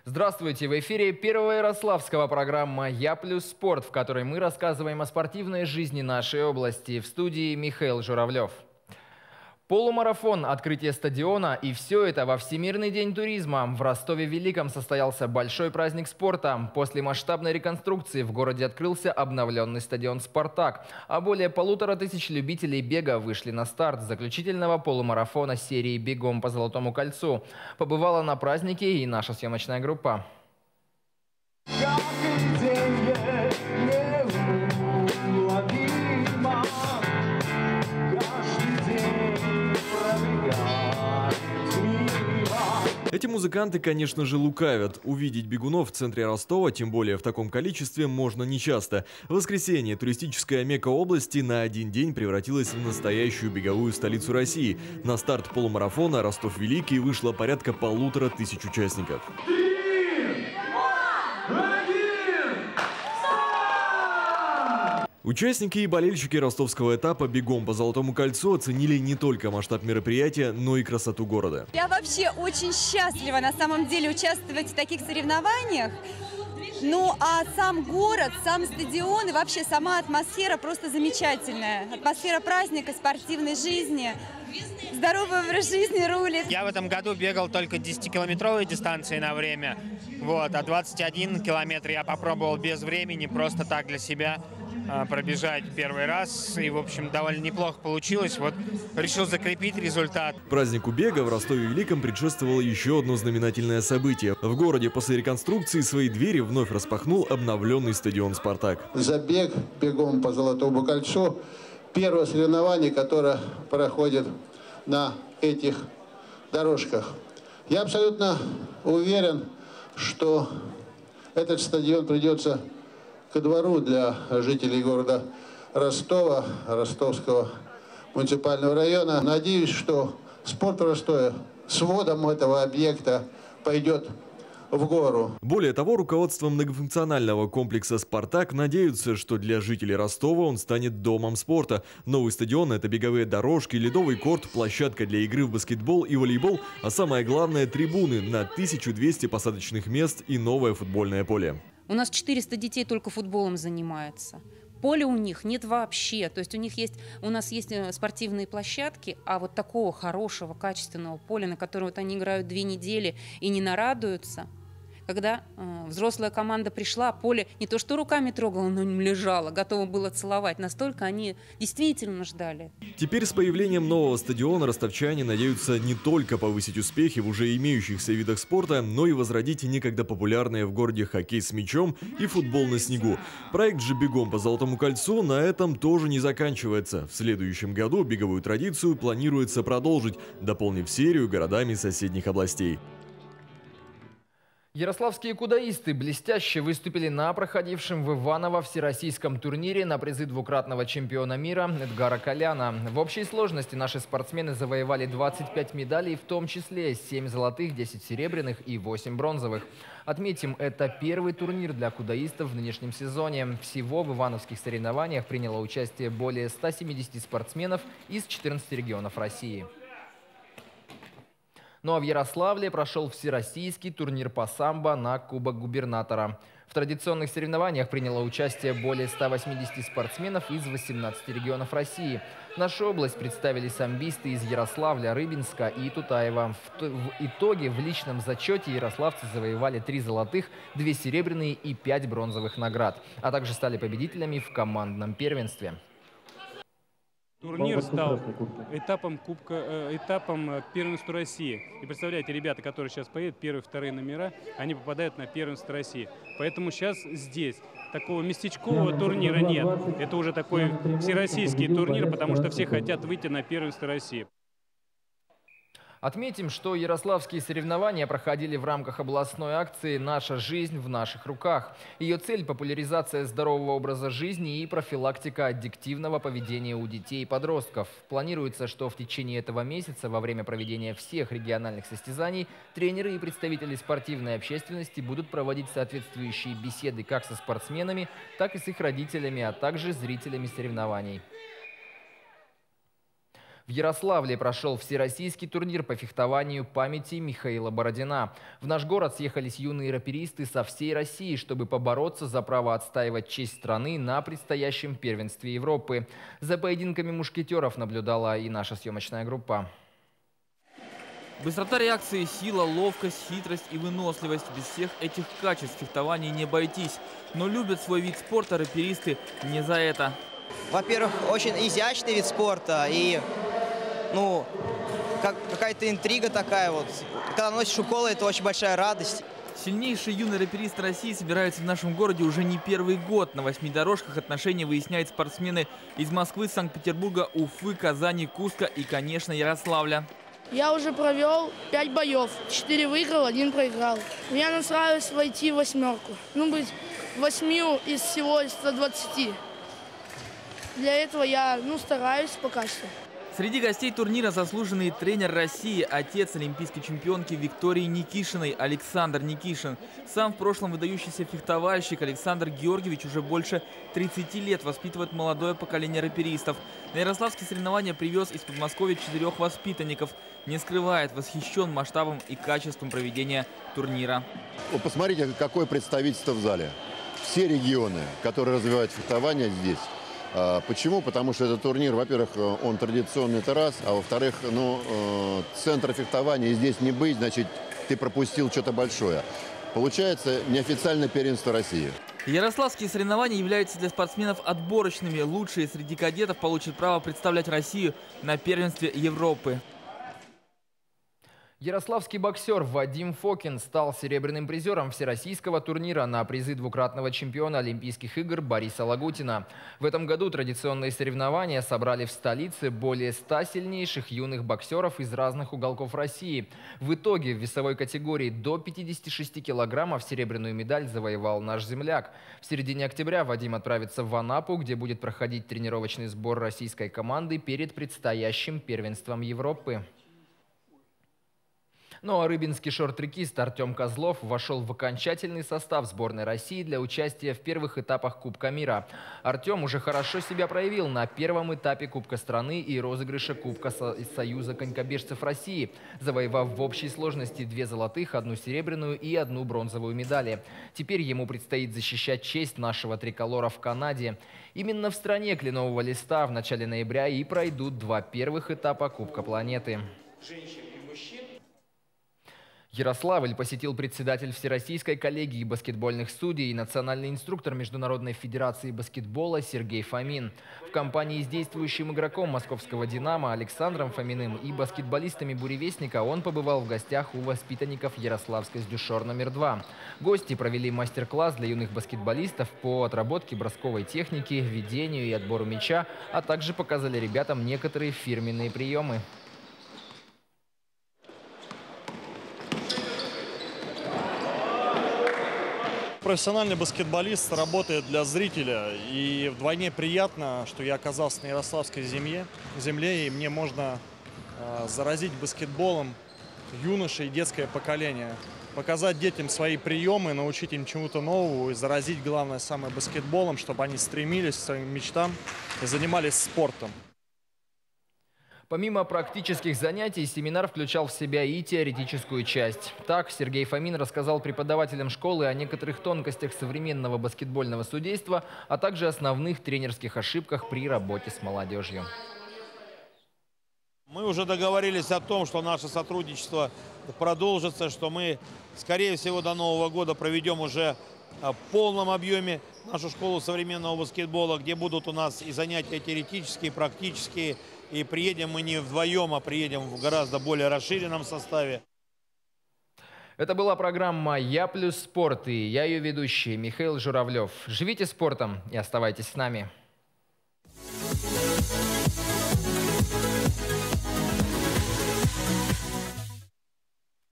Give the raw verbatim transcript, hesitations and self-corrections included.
Здравствуйте! В эфире Первого Ярославского программа «Я плюс спорт», в которой мы рассказываем о спортивной жизни нашей области. В студии Михаил Журавлев. Полумарафон, открытие стадиона и все это во Всемирный день туризма. В Ростове-Великом состоялся большой праздник спорта. После масштабной реконструкции в городе открылся обновленный стадион «Спартак». А более полутора тысяч любителей бега вышли на старт заключительного полумарафона серии «Бегом по Золотому кольцу». Побывала на празднике и наша съемочная группа. Эти музыканты, конечно же, лукавят. Увидеть бегунов в центре Ростова, тем более в таком количестве, можно нечасто. В воскресенье туристическая мекка области на один день превратилась в настоящую беговую столицу России. На старт полумарафона Ростов-Великий вышло порядка полутора тысяч участников. Участники и болельщики ростовского этапа «Бегом по Золотому кольцу» оценили не только масштаб мероприятия, но и красоту города. Я вообще очень счастлива на самом деле участвовать в таких соревнованиях. Ну а сам город, сам стадион и вообще сама атмосфера просто замечательная. Атмосфера праздника, спортивной жизни. Здоровый образ жизни рулит. Я в этом году бегал только десятикилометровые дистанции на время. Вот, а двадцать один километр я попробовал без времени, просто так для себя пробежать первый раз. И, в общем, довольно неплохо получилось. Вот решил закрепить результат. Празднику бега в Ростове-Великом предшествовало еще одно знаменательное событие. В городе после реконструкции свои двери вновь распахнул обновленный стадион «Спартак». Забег «Бегом по Золотому кольцу» – первое соревнование, которое проходит на этих дорожках. Я абсолютно уверен, что этот стадион придется ко двору для жителей города Ростова, Ростовского муниципального района. Надеюсь, что спорт в Ростове с вводом этого объекта пойдет в гору. Более того, руководство многофункционального комплекса «Спартак» надеются, что для жителей Ростова он станет домом спорта. Новый стадион – это беговые дорожки, ледовый корт, площадка для игры в баскетбол и волейбол, а самое главное – трибуны на тысячу двести посадочных мест и новое футбольное поле. У нас четыреста детей только футболом занимается. Поля у них нет вообще. То есть у них есть, у нас есть спортивные площадки, а вот такого хорошего, качественного поля, на котором вот они играют две недели и не нарадуются. Когда э, взрослая команда пришла, поле не то что руками трогало, но им лежало, готово было целовать. Настолько они действительно ждали. Теперь с появлением нового стадиона ростовчане надеются не только повысить успехи в уже имеющихся видах спорта, но и возродить некогда популярные в городе хоккей с мячом и футбол на снегу. Проект же «Бегом по Золотому кольцу» на этом тоже не заканчивается. В следующем году беговую традицию планируется продолжить, дополнив серию городами соседних областей. Ярославские кудаисты блестяще выступили на проходившем в Иваново всероссийском турнире на призы двукратного чемпиона мира Эдгара Коляна. В общей сложности наши спортсмены завоевали двадцать пять медалей, в том числе семь золотых, десять серебряных и восемь бронзовых. Отметим, это первый турнир для кудаистов в нынешнем сезоне. Всего в ивановских соревнованиях приняло участие более ста семидесяти спортсменов из четырнадцати регионов России. Ну а в Ярославле прошел всероссийский турнир по самбо на Кубок губернатора. В традиционных соревнованиях приняло участие более ста восьмидесяти спортсменов из восемнадцати регионов России. Нашу область представили самбисты из Ярославля, Рыбинска и Тутаева. В, в итоге в личном зачете ярославцы завоевали три золотых, две серебряные и пять бронзовых наград, а также стали победителями в командном первенстве. Турнир стал этапом, кубка, этапом первенства России. И представляете, ребята, которые сейчас поедут, первые, вторые номера, они попадают на первенство России. Поэтому сейчас здесь такого местечкового турнира нет. Это уже такой всероссийский турнир, потому что все хотят выйти на первенство России. Отметим, что ярославские соревнования проходили в рамках областной акции «Наша жизнь в наших руках». Ее цель – популяризация здорового образа жизни и профилактика аддиктивного поведения у детей и подростков. Планируется, что в течение этого месяца, во время проведения всех региональных состязаний, тренеры и представители спортивной общественности будут проводить соответствующие беседы как со спортсменами, так и с их родителями, а также зрителями соревнований. В В Ярославле прошел всероссийский турнир по фехтованию памяти Михаила Бородина. В наш город съехались юные раперисты со всей России, чтобы побороться за право отстаивать честь страны на предстоящем первенстве Европы. За поединками мушкетеров наблюдала и наша съемочная группа. Быстрота реакции, сила, ловкость, хитрость и выносливость. Без всех этих качеств фехтования не обойтись. Но любят свой вид спорта раперисты не за это. Во-первых, очень изящный вид спорта и, ну, как, какая-то интрига такая вот. Когда носишь уколы, это очень большая радость. Сильнейшие юные раперисты России собираются в нашем городе уже не первый год. На восьми дорожках отношения выясняют спортсмены из Москвы, Санкт-Петербурга, Уфы, Казани, Курска и, конечно, Ярославля. Я уже провел пять боев. Четыре выиграл, один проиграл. Мне нравилось войти в восьмерку. Ну, быть восьмью из всего ста двадцати. Для этого я, ну, стараюсь пока что. Среди гостей турнира заслуженный тренер России, отец олимпийской чемпионки Виктории Никишиной Александр Никишин. Сам в прошлом выдающийся фехтовальщик Александр Георгиевич уже больше тридцати лет воспитывает молодое поколение раперистов. На ярославские соревнования привез из Подмосковья четырех воспитанников. Не скрывает, восхищен масштабом и качеством проведения турнира. Вы посмотрите, какое представительство в зале. Все регионы, которые развивают фехтование здесь. Почему? Потому что этот турнир, во-первых, он традиционный, это раз, а во-вторых, ну, центра фехтования здесь не быть, значит, ты пропустил что-то большое. Получается неофициальное первенство России. Ярославские соревнования являются для спортсменов отборочными. Лучшие среди кадетов получат право представлять Россию на первенстве Европы. Ярославский боксер Вадим Фокин стал серебряным призером всероссийского турнира на призы двукратного чемпиона Олимпийских игр Бориса Лагутина. В этом году традиционные соревнования собрали в столице более ста сильнейших юных боксеров из разных уголков России. В итоге в весовой категории до пятидесяти шести килограммов серебряную медаль завоевал наш земляк. В середине октября Вадим отправится в Анапу, где будет проходить тренировочный сбор российской команды перед предстоящим первенством Европы. Ну а рыбинский шорт-трекист Артем Козлов вошел в окончательный состав сборной России для участия в первых этапах Кубка мира. Артем уже хорошо себя проявил на первом этапе Кубка страны и розыгрыша Кубка Союза конькобежцев России, завоевав в общей сложности две золотых, одну серебряную и одну бронзовую медали. Теперь ему предстоит защищать честь нашего триколора в Канаде. Именно в стране кленового листа в начале ноября и пройдут два первых этапа Кубка планеты. Ярославль посетил председатель Всероссийской коллегии баскетбольных судей и национальный инструктор Международной федерации баскетбола Сергей Фомин. В компании с действующим игроком московского «Динамо» Александром Фоминым и баскетболистами «Буревестника» он побывал в гостях у воспитанников Ярославской «Сдюшор» номер два. Гости провели мастер-класс для юных баскетболистов по отработке бросковой техники, ведению и отбору мяча, а также показали ребятам некоторые фирменные приемы. Профессиональный баскетболист работает для зрителя, и вдвойне приятно, что я оказался на ярославской земле, земле и мне можно э, заразить баскетболом юношей и детское поколение. Показать детям свои приемы, научить им чему-то новому и заразить, главное, самое баскетболом, чтобы они стремились к своим мечтам и занимались спортом. Помимо практических занятий, семинар включал в себя и теоретическую часть. Так, Сергей Фомин рассказал преподавателям школы о некоторых тонкостях современного баскетбольного судейства, а также основных тренерских ошибках при работе с молодежью. Мы уже договорились о том, что наше сотрудничество продолжится, что мы, скорее всего, до Нового года проведем уже в полном объеме нашу школу современного баскетбола, где будут у нас и занятия теоретические, практические. И приедем мы не вдвоем, а приедем в гораздо более расширенном составе. Это была программа «Я плюс спорт» и я ее ведущий Михаил Журавлев. Живите спортом и оставайтесь с нами.